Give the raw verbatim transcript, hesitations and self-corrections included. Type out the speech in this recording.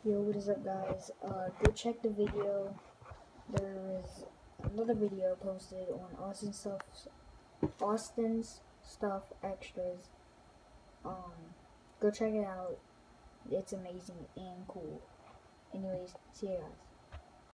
Yo, what is up, guys? Uh, go check the video. There's another video posted on Austinsstuff, Austinsstuff extras. Um, go check it out. It's amazing and cool. Anyways, see you guys.